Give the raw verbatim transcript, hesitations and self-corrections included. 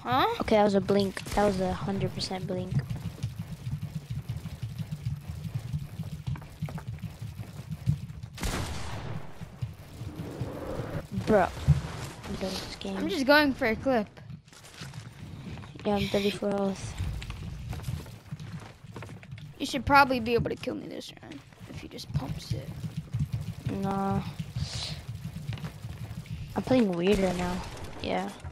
Huh? Okay, that was a blink. That was a hundred percent blink. Bro, I'm done with this game. I'm just going for a clip. Yeah, I'm thirty-four health. You should probably be able to kill me this round if you just pumps it. Nah. I'm playing weird right now. Yeah.